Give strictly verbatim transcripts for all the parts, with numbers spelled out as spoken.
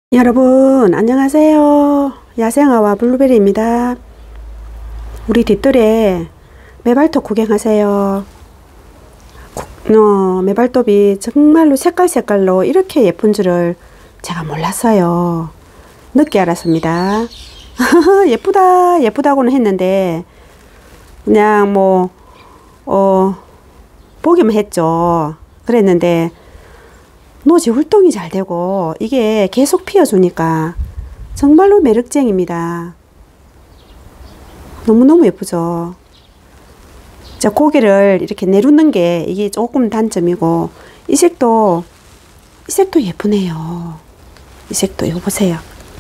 여러분 안녕하세요. 야생아와 블루베리입니다. 우리 뒷뜰에 메발톱 구경하세요. 어, 메발톱이 정말로 색깔 색깔로 이렇게 예쁜 줄을 제가 몰랐어요. 늦게 알았습니다. 예쁘다 예쁘다고는 했는데 그냥 뭐 어, 보기만 했죠. 그랬는데 노지 활동이 잘 되고 이게 계속 피어주니까 정말로 매력쟁입니다. 너무너무 예쁘죠. 자, 고개를 이렇게 내놓는 게 이게 조금 단점이고, 이 색도 이 색도 예쁘네요. 이 색도 이거 보세요.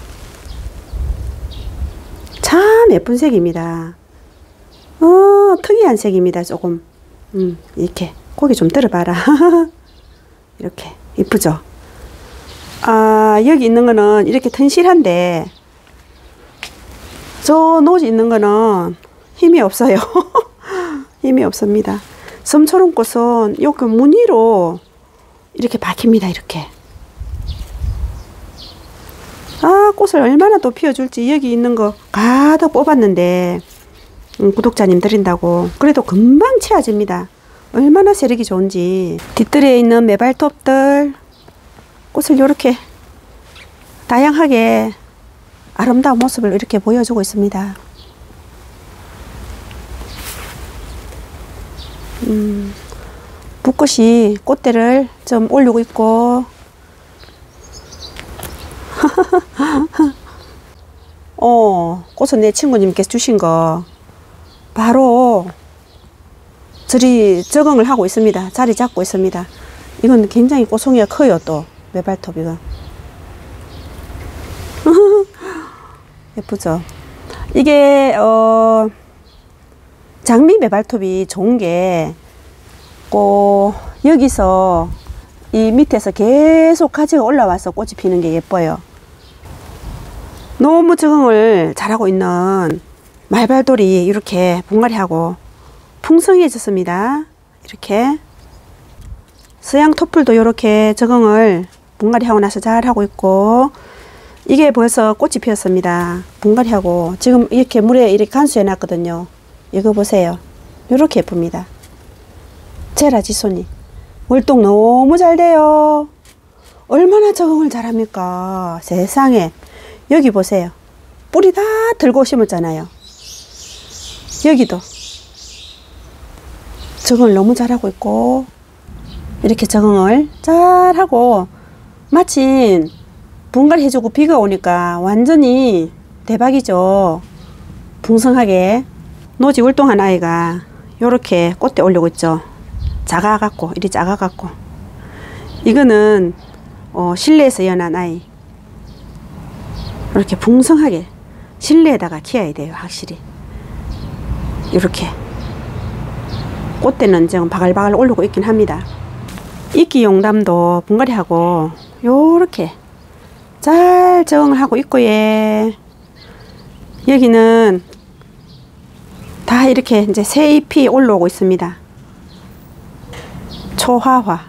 참 예쁜 색입니다. 어, 특이한 색입니다. 조금 음, 이렇게 고개 좀 들어봐라. 이렇게 이쁘죠. 아, 여기 있는 거는 이렇게 튼실한데 저 노지 있는 거는 힘이 없어요. 힘이 없습니다. 섬초롱 꽃은 요그 무늬로 이렇게 박힙니다. 이렇게. 아, 꽃을 얼마나 또 피워줄지. 여기 있는 거 가득 뽑았는데 음, 구독자님 드린다고. 그래도 금방 채워집니다. 얼마나 세력이 좋은지. 뒷뜰에 있는 메발톱들 꽃을 이렇게 다양하게 아름다운 모습을 이렇게 보여주고 있습니다. 음, 붓꽃이 꽃대를 좀 올리고 있고 어, 꽃은 내 친구님께서 주신 거 바로 저리 적응을 하고 있습니다. 자리 잡고 있습니다. 이건 굉장히 꽃송이가 커요. 또 메발톱 이거 예쁘죠. 이게 어 장미 메발톱이 좋은 게 꼭 여기서 이 밑에서 계속 가지가 올라와서 꽃이 피는 게 예뻐요. 너무 적응을 잘하고 있는 말발돌이 이렇게 분갈이하고 풍성해졌습니다. 이렇게 서양 토플도 이렇게 적응을 분갈이하고 나서 잘 하고 있고, 이게 벌써 꽃이 피었습니다. 분갈이하고 지금 이렇게 물에 이렇게 간수해 놨거든요. 이거 보세요. 이렇게 예쁩니다. 제라지손이 월동 너무 잘 돼요. 얼마나 적응을 잘합니까? 세상에. 여기 보세요. 뿌리 다 들고 심었잖아요. 여기도 적응을 너무 잘하고 있고, 이렇게 적응을 잘하고 마침 분갈이 해주고 비가 오니까 완전히 대박이죠. 풍성하게 노지 활동한 아이가 이렇게 꽃대 올리고 있죠. 작아갖고 이리 작아갖고 이거는 어, 실내에서 연한 아이. 이렇게 풍성하게 실내에다가 키워야 돼요. 확실히 이렇게 꽃대는 지금 바글바글 올리고 있긴 합니다. 이끼 용담도 분갈이하고 요렇게 잘 적응을 하고 있고, 예. 여기는 다 이렇게 이제 새 잎이 올라오고 있습니다. 초화화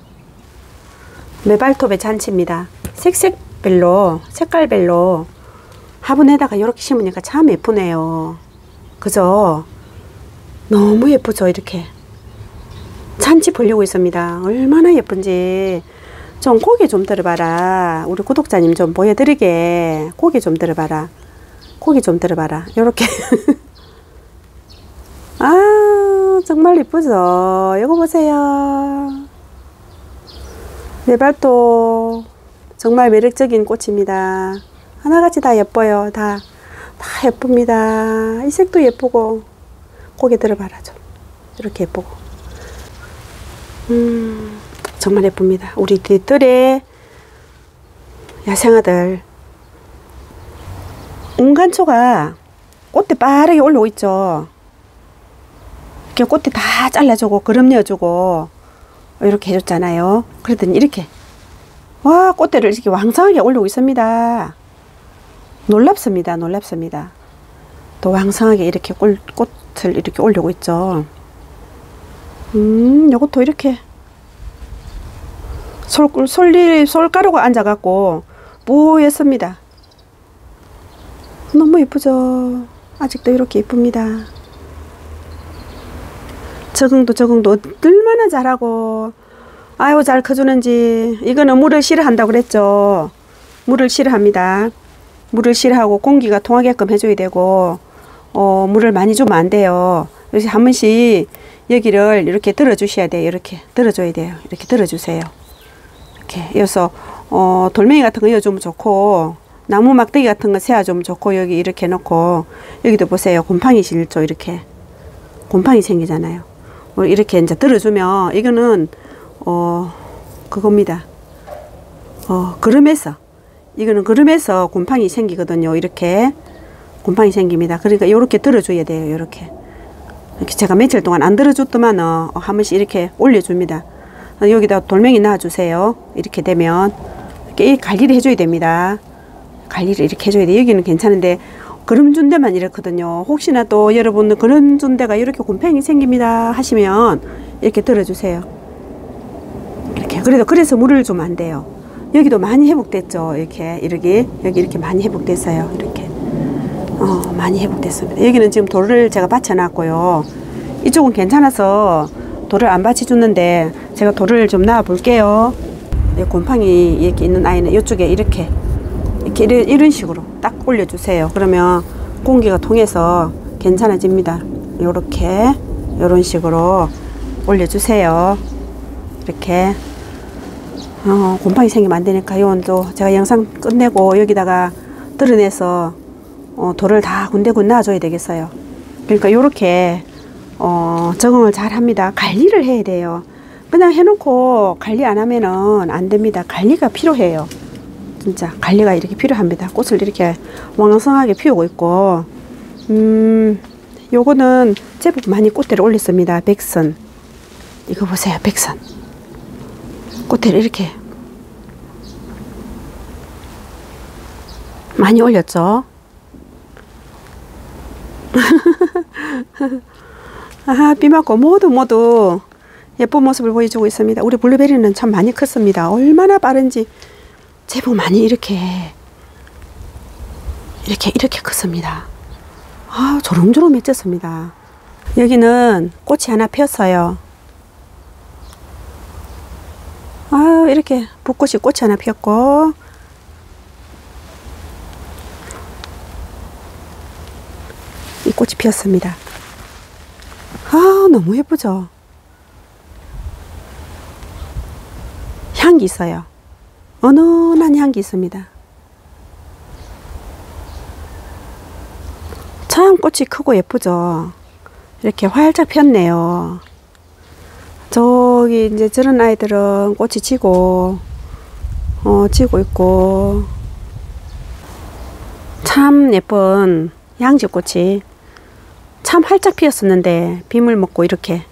메발톱의 잔치입니다. 색색별로 색깔별로 화분에다가 이렇게 심으니까 참 예쁘네요. 그죠? 너무 예쁘죠? 이렇게 잔치 벌리고 있습니다. 얼마나 예쁜지. 좀 고개 좀 들어봐라. 우리 구독자님 좀 보여드리게 고개 좀 들어봐라. 고개 좀 들어봐라. 요렇게 아, 정말 예쁘죠? 이거 보세요. 메발톱 정말 매력적인 꽃입니다. 하나같이 다 예뻐요. 다, 다 예쁩니다. 이 색도 예쁘고. 고개 들어봐라. 좀 이렇게 예쁘고. 음, 정말 예쁩니다. 우리 뒷뜰에 야생아들 운간초가 꽃대 빠르게 올라오고 있죠. 이렇게 꽃대 다 잘라주고 그름 내어주고 이렇게 해줬잖아요. 그랬더니 이렇게 와, 꽃대를 이렇게 왕성하게 올라오고 있습니다. 놀랍습니다. 놀랍습니다. 또 왕성하게 이렇게 꽃, 꽃을 이렇게 올리고 있죠. 음, 요것도 이렇게 솔, 솔리, 솔가루가 앉아갖고 뽀였습니다. 너무 예쁘죠? 아직도 이렇게 예쁩니다. 적응도 적응도 얼마나 잘하고, 아유 잘 커주는지. 이거는 물을 싫어한다고 그랬죠. 물을 싫어합니다. 물을 싫어하고 공기가 통하게끔 해줘야 되고, 어, 물을 많이 주면 안 돼요. 그래서 한 번씩 여기를 이렇게 들어 주셔야 돼요. 이렇게 들어줘야 돼요. 이렇게 들어주세요. 이렇게. 그래서 어, 돌멩이 같은 거 이어주면 좋고, 나무 막대기 같은 거 세워주면 좋고, 여기 이렇게 놓고, 여기도 보세요. 곰팡이 실죠. 이렇게 곰팡이 생기잖아요. 이렇게 이제 들어주면, 이거는 어 그겁니다. 어 그름에서, 이거는 그름에서 곰팡이 생기거든요. 이렇게 곰팡이 생깁니다. 그러니까 이렇게 들어줘야 돼요. 이렇게 이렇게 제가 며칠 동안 안 들어줬더만 어, 한 번씩 이렇게 올려줍니다. 여기다 돌멩이 놔주세요. 이렇게 되면 이렇게 관리를 해줘야 됩니다. 관리를 이렇게 해줘야 돼요. 여기는 괜찮은데 그름 준 데만 이렇거든요. 혹시나 또 여러분 그름 준 데가 이렇게 곰팡이 생깁니다 하시면 이렇게 들어주세요. 이렇게. 그래도 그래서 물을 주면 안 돼요. 여기도 많이 회복됐죠. 이렇게 이렇게 여기 이렇게 많이 회복됐어요. 이렇게 어 많이 회복됐습니다. 여기는 지금 돌을 제가 받쳐놨고요. 이쪽은 괜찮아서 돌을 안 받쳐줬는데 제가 돌을 좀 놔 볼게요. 곰팡이 이렇게 있는 아이는 이쪽에 이렇게 이렇게 이런, 이런 식으로 딱 올려주세요. 그러면 공기가 통해서 괜찮아집니다. 요렇게 요런 식으로 올려주세요. 이렇게 어, 곰팡이 생기면 안 되니까 요건 또 제가 영상 끝내고 여기다가 드러내서 어, 돌을 다 군데군 놔줘야 되겠어요. 그러니까 요렇게 어, 적응을 잘 합니다. 관리를 해야 돼요. 그냥 해놓고 관리 안 하면은 안 됩니다. 관리가 필요해요. 진짜 관리가 이렇게 필요합니다. 꽃을 이렇게 왕성하게 피우고 있고, 음, 요거는 제법 많이 꽃대를 올렸습니다. 백선. 이거 보세요. 백선. 꽃대를 이렇게 많이 올렸죠. 아, 비 맞고 모두 모두 예쁜 모습을 보여주고 있습니다. 우리 블루베리는 참 많이 컸습니다. 얼마나 빠른지 제법 많이 이렇게 이렇게 이렇게 컸습니다. 아, 조롱조롱해졌습니다. 여기는 꽃이 하나 피었어요. 아, 이렇게 붓꽃이 꽃이 하나 피었고, 이 꽃이 피었습니다. 아, 너무 예쁘죠? 향기 있어요. 은은한 향기 있습니다. 참 꽃이 크고 예쁘죠? 이렇게 활짝 폈네요. 저기 이제 저런 아이들은 꽃이 지고 어 지고 있고, 참 예쁜 양지꽃이 참 활짝 피었었는데 빔을 먹고 이렇게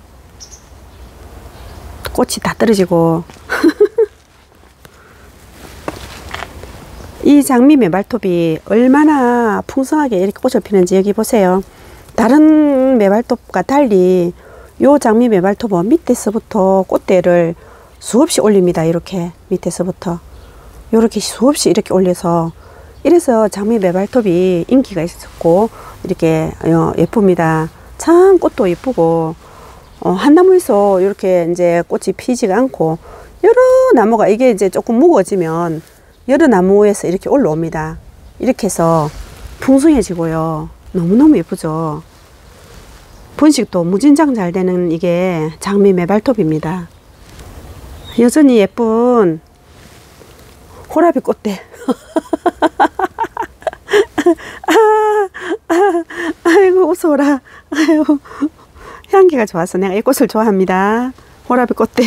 꽃이 다 떨어지고 이 장미 메발톱이 얼마나 풍성하게 이렇게 꽃을 피는지 여기 보세요. 다른 메발톱과 달리 요 장미 메발톱은 밑에서부터 꽃대를 수없이 올립니다. 이렇게 밑에서부터 이렇게 수없이 이렇게 올려서, 이래서 장미 메발톱이 인기가 있었고 이렇게 예쁩니다. 참 꽃도 예쁘고, 어, 한 나무에서 이렇게 이제 꽃이 피지가 않고 여러 나무가, 이게 이제 조금 무거워지면 여러 나무에서 이렇게 올라옵니다. 이렇게 해서 풍성해지고요. 너무너무 예쁘죠. 번식도 무진장 잘 되는 이게 장미 메발톱입니다. 여전히 예쁜 호라비 꽃대. 아, 아, 아이고 웃어라. 아이고, 향기가 좋아서 내가 이 꽃을 좋아합니다. 호라비 꽃대.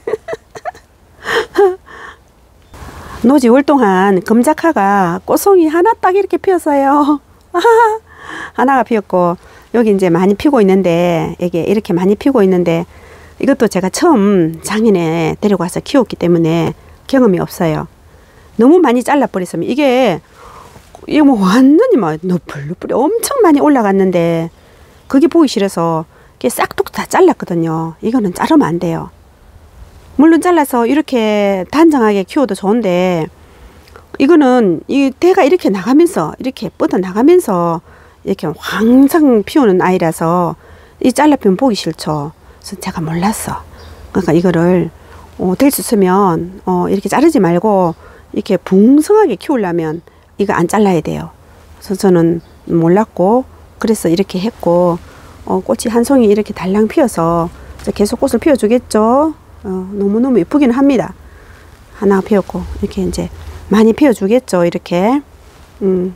노지 활동한 금작화가 꽃송이 하나 딱 이렇게 피었어요. 하나가 피었고, 여기 이제 많이 피고 있는데, 이게 이렇게 많이 피고 있는데, 이것도 제가 처음 작년에 데리고 와서 키웠기 때문에 경험이 없어요. 너무 많이 잘라버렸으면 이게 이게 뭐 완전히 막 너플너플이 엄청 많이 올라갔는데, 그게 보기 싫어서 이게 싹둑 다 잘랐거든요. 이거는 자르면 안 돼요. 물론 잘라서 이렇게 단정하게 키워도 좋은데, 이거는 이 대가 이렇게 나가면서 이렇게 뻗어 나가면서 이렇게 항상 피우는 아이라서 이 잘라피면 보기 싫죠. 그래서 제가 몰랐어. 그러니까 이거를 어, 될 수 있으면 어, 이렇게 자르지 말고 이렇게 붕성하게 키우려면 이거 안 잘라야 돼요. 그래서 저는 몰랐고 그래서 이렇게 했고 어, 꽃이 한 송이 이렇게 달랑 피어서 계속 꽃을 피워주겠죠. 어, 너무너무 예쁘기는 합니다. 하나 피었고 이렇게 이제 많이 피워주겠죠. 이렇게 음.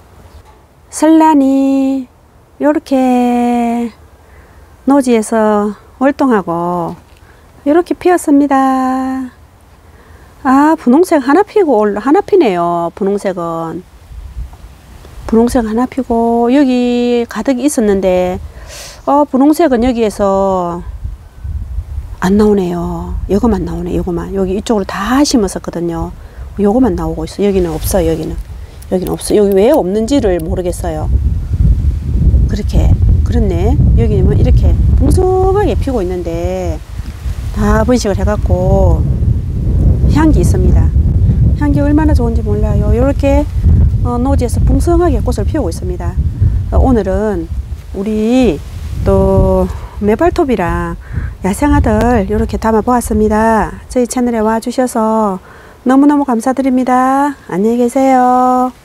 설란이 이렇게 노지에서 활동하고 이렇게 피었습니다. 아, 분홍색 하나 피고 하나 피네요. 분홍색은 분홍색 하나 피고 여기 가득 있었는데 어, 분홍색은 여기에서 안 나오네요. 요거만 나오네. 요거만 여기 이쪽으로 다 심었었거든요. 요거만 나오고 있어. 여기는 없어요. 여기는 여기는 없어. 여기 왜 없는지를 모르겠어요. 그렇게 그렇네. 여기는 이렇게 풍성하게 피고 있는데 다 번식을 해갖고 향기 있습니다. 향기 얼마나 좋은지 몰라요. 이렇게 어, 노지에서 풍성하게 꽃을 피우고 있습니다. 어, 오늘은 우리 또 메발톱이랑 야생아들 이렇게 담아 보았습니다. 저희 채널에 와 주셔서 너무너무 감사드립니다. 안녕히 계세요.